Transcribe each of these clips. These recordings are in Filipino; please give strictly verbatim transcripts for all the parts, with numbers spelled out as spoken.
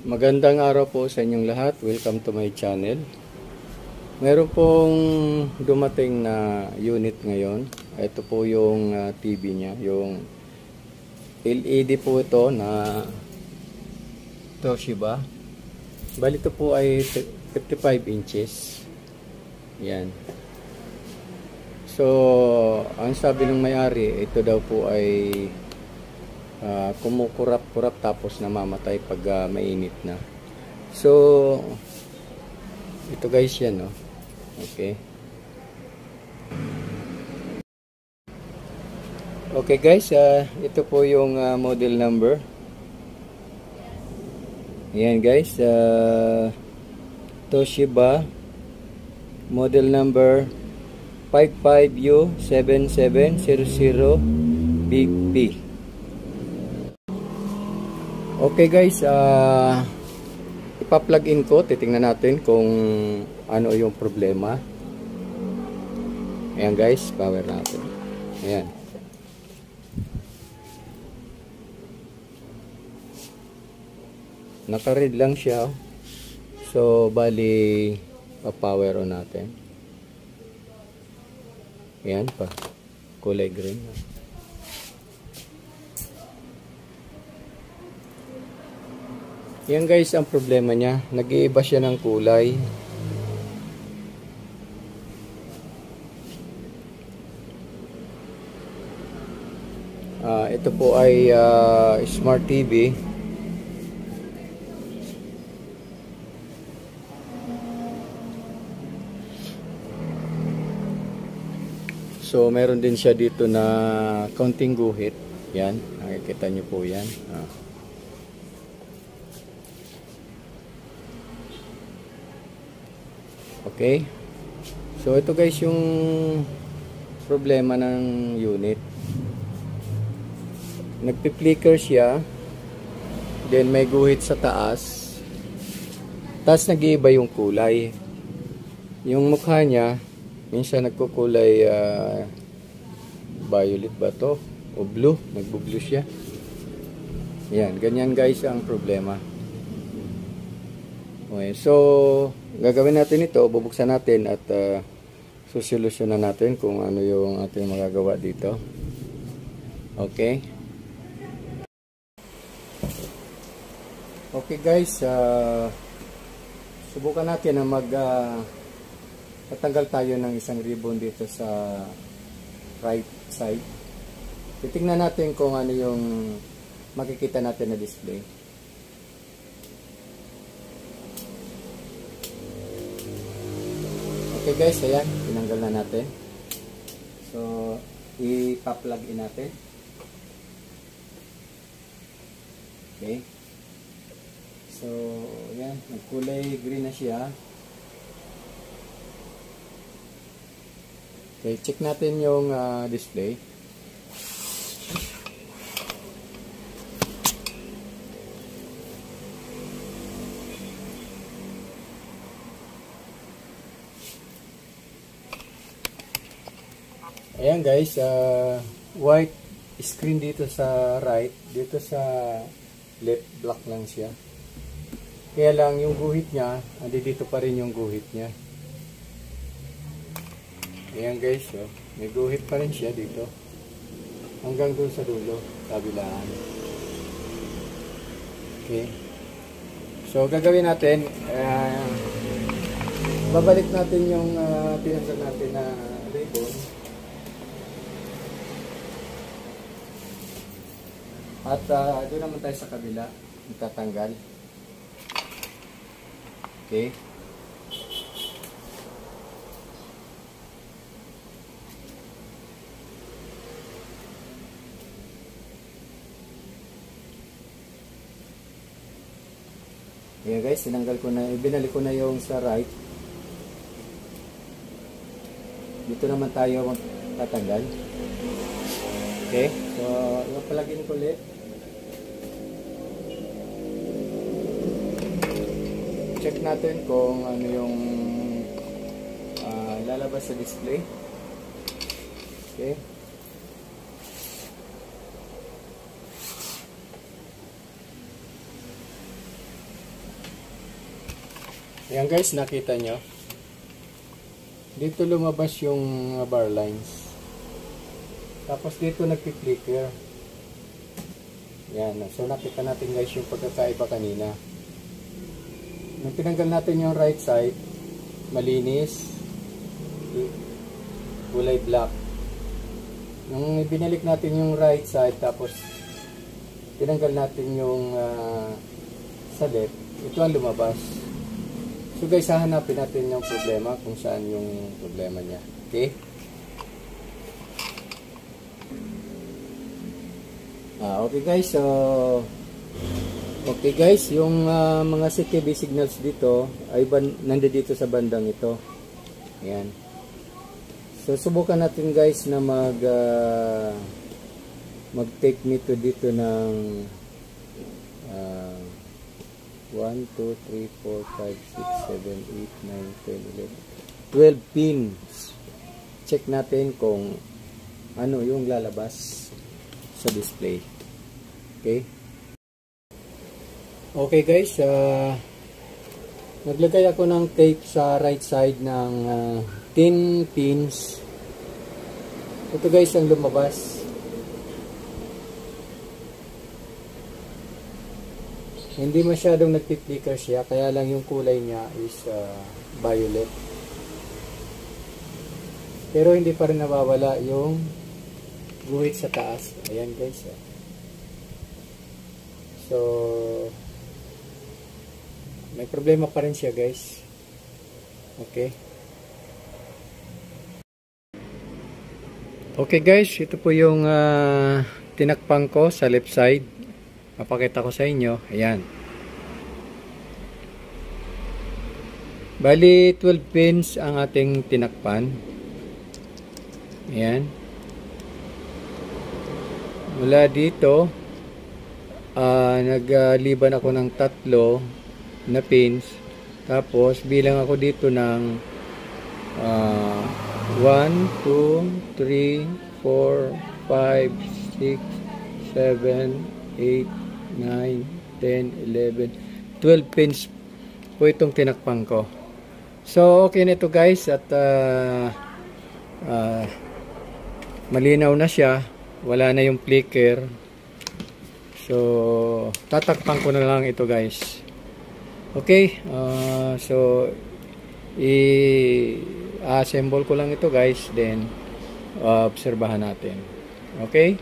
Magandang araw po sa inyong lahat. Welcome to my channel. Meron pong dumating na unit ngayon. Ito po yung uh, T V niya. Yung L E D po ito na Toshiba. Bali ito po ay fifty-five inches. Yan. So, ang sabi ng may-ari, ito daw po ay Uh, kumukurap-kurap tapos namamatay pag uh, mainit na. So, ito guys yan, no? Okay. Okay guys, uh, ito po yung uh, model number. Ayan guys, uh, Toshiba model number fifty-five U seven seven zero zero V P. Okay guys, uh, ipa-plug in ko, titingnan natin kung ano yung problema. Ayan guys, power natin. Ayan. Naka-red lang siya. So, bali, pa-power on natin. Ayan pa. Kulay green. Yan guys ang problema niya, nag-iiba siya ng kulay. Uh, ito po ay uh, smart T V. So meron din siya dito na counting guhit. Yan, nakikita niyo po yan. Ah. Okay, so ito guys yung problema ng unit. Nagpi-flicker siya, then may guhit sa taas, tapos nag-iiba yung kulay. Yung mukha niya minsan nagkukulay uh, violet ba to o blue, nagbo-blue siya. Yan, ganyan guys ang problema. Okay, so gagawin natin ito, bubuksan natin at uh, susolusyonan natin kung ano yung ating magagawa dito. Okay. Okay guys, uh, subukan natin na mag uh, tatanggal tayo ng isang ribbon dito sa right side. Titingnan natin kung ano yung makikita natin na display. Okay guys, ayan, tinanggal na natin. So, ipa-plug in natin. Okay. So, ayan, nagkulay green na siya. Okay, check natin yung uh, display. Ayan guys, uh, white screen dito sa right, dito sa left black lang siya. Kaya lang yung guhit niya, andi dito pa rin yung guhit niya. Ayan guys, oh, may guhit pa rin siya dito. Hanggang doon sa dulo, kabilaan. Okay. So gagawin natin, uh, babalik natin yung uh, tinanggal natin na ribbon. At uh, doon naman tayo sa kabila, itatanggal. Okay. Ayan guys, tinanggal ko na, ibinalik ko na yung sa right. Dito naman tayo tatanggal. Okay, so ipapalagin ko ulit. Check natin kung ano yung uh, lalabas sa display. Okay. Ayan guys, nakita nyo. Dito lumabas yung bar lines. Tapos dito nagpi-flicker. Yan. So nakita natin guys yung pagkakaiba kanina. Nung tinanggal natin yung right side, malinis, kulay black. Nung binalik natin yung right side, tapos tinanggal natin yung uh, sa left, ito ang lumabas. So guys, hahanapin natin yung problema, kung saan yung problema niya. Okay? Ah, okay guys, so okay guys, yung uh, mga C K B signals dito ay nandito sa bandang ito. Ayan. So subukan natin guys na mag uh, mag take me to dito ng uh, one, two, three, four, five, six, seven, eight, nine, ten, eleven, twelve pins. Check natin kung ano yung lalabas sa display. Okay? Okay guys, uh, naglagay ako ng tape sa right side ng uh, ten pins. Ito guys ang lumabas. Hindi masyadong nagpi-flicker siya, kaya lang yung kulay niya is uh, violet. Pero hindi pa rin nawawala yung guhit sa taas. Ayan guys. Uh. So may problema pa rin siya guys. Okay. Okay guys, ito po yung uh, tinakpang ko sa left side. Papakita ko sa inyo. Ayan. Bali twelve pins ang ating tinakpan. Ayan. Mula dito uh, nagliban ako ng tatlo na pins, tapos bilang ako dito ng uh, one, two, three, four, five, six, seven, eight, nine, ten, eleven, twelve pins po itong tinakpang ko. So okay na ito guys, at uh, uh, malinaw na siya, wala na yung flicker. So tatakpan ko na lang ito guys. Okay, uh, so i-assemble ko lang ito guys, then uh, obserbahan natin. Okay?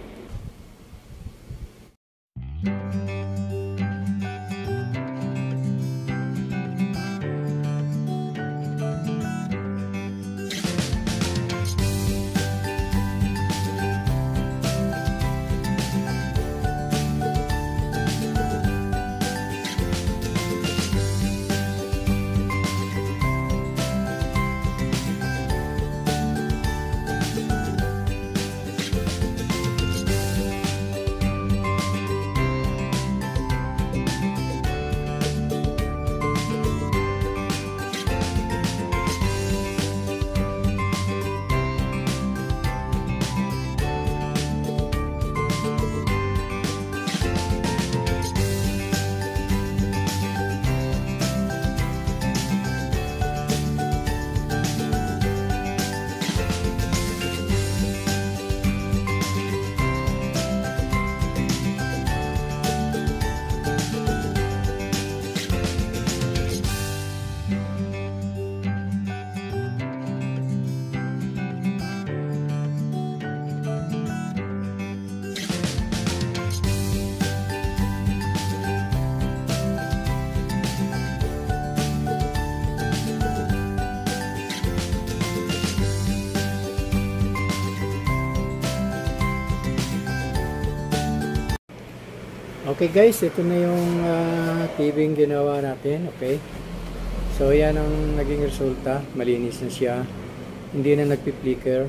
Okay guys, ito na yung uh, tubing ginawa natin. Okay, so yan ang naging resulta. Malinis na siya, hindi na nagpi-flicker.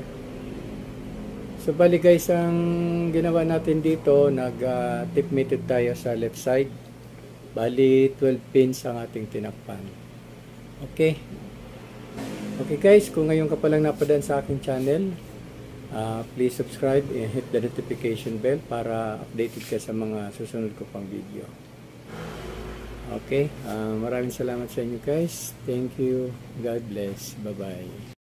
So bali guys, ang ginawa natin dito, nag uh, tip method tayo sa left side. Bali twelve pins ang ating tinakpan. Okay. Okay guys, kung ngayon ka pa lang napadaan sa aking channel, Uh, please subscribe and hit the notification bell para updated ka sa mga susunod ko pang video. Okay, uh, maraming salamat sa inyo guys. Thank you. God bless. Bye-bye.